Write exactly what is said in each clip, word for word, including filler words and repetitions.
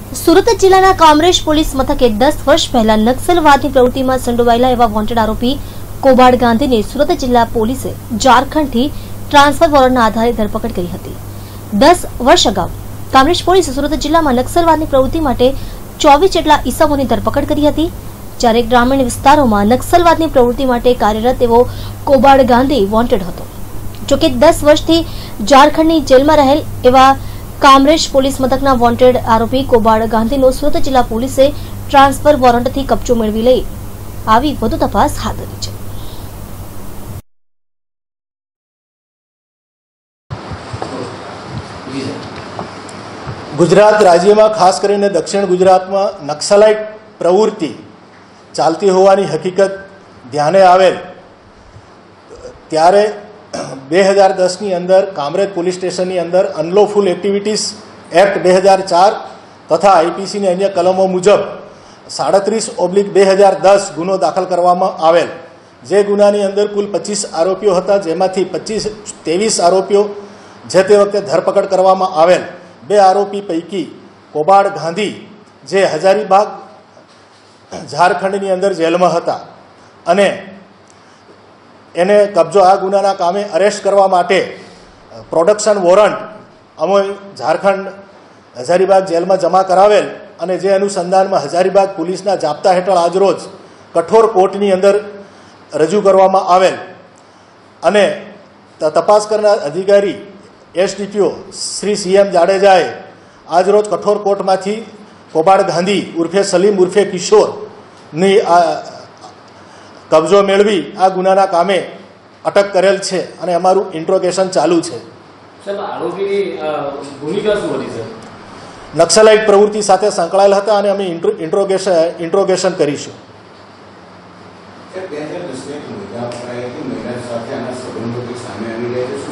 સુરત જિલ્લાના કામરેજ પોલીસ મથકે દસ વર્ષ પહેલા નક્સલવાદની પ્રવૃત્તિમાં સંડોવાયેલા એવા વોન્ટેડ આરોપી કોબાડ ગાંધીને સુરત જિલ્લા પોલીસે ઝારખંડથી ટ્રાન્સફર વોરંટના આધારે ધરપકડ કરી હતી। દસ વર્ષ અગાઉ કામરેજ પોલીસે સુરત જિલ્લામાં નક્સલવાદની પ્રવૃત્તિ માટે ચોવીસ જેટલા ઈસમોની ધરપકડ કરી હતી, જ્યારે ગ્રામીણ વિસ્તારોમાં નક્સલવાદની પ્રવૃત્તિ માટે કાર્યરત એવો કોબાડ ગાંધી વોન્ટેડ હતો। જોકે દસ વર્ષથી ઝારખંડની જેલમાં રહેલ એવા કામરેજ પોલીસ મથકના વોન્ટેડ આરોપી કોબાડ ગાંધીનો સુરત જિલ્લા પોલીસે ટ્રાન્સફર વોરંટથી કબજો મેળવી લઈ આવી વધુ તપાસ હાથ ધરી છે। गुजरात राज्य में खास कर दक्षिण गुजरात में नक्सलाइट प्रवृत्ति चालती होवानी हकीकत ध्याने आवेल त्यारे बे हज़ार दस नी अंदर कामरेज पुलिस स्टेशन नी अंदर अनलॉफुल एक्टिविटीज एक्ट बे हज़ार चार तथा आईपीसी ने अन्य कलमों मुजब साड़ीस ओब्लिक बे हज़ार दस गुनो दाखल करवामां आवेल। जे गुनानी अंदर कुल पच्चीस आरोपीओ हता, जेमांथी पच्चीस तेवीस आरोपीओ जे ते वखते धरपकड़ करवामां आवेल। बे आरोपी पैकी कोबाड गांधी जे हजारीबाग झारखंडनी अंदर जेल में हता अने एने कब्जो आ गुनाना कामे अरेस्ट करवा माटे प्रोडक्शन वोरंट अमे झारखंड हजारीबाग जेल में जमा करावेल अने जे अनुसंधान में हजारीबाग पुलिसना जाप्ता हेठळ आजरोज कठोर कोर्टनी अंदर रजू करवामां आवेल अने तपास करनार अधिकारी एसडीपीओ श्री सीएम जाडेजाए आज रोज कठोर कोर्ट में कोबाड गांधी उर्फे सलीम उर्फे किशोर नी आ कब्जो मेळवी आ गुनाना कामे अटक करेल छे अने अमारू इंट्रोगेशन चालू छे। नक्सलाइट प्रवृत्ति साथे संकळाયેલ હતા અને અમે इंट्रोगेशन इंट्रोगेशन करीशुं।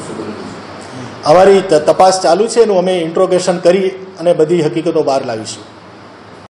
अमारी तपास चालू है, अमे इंट्रोगेशन करी अने बधी हकीकतो बहार लावीशुं।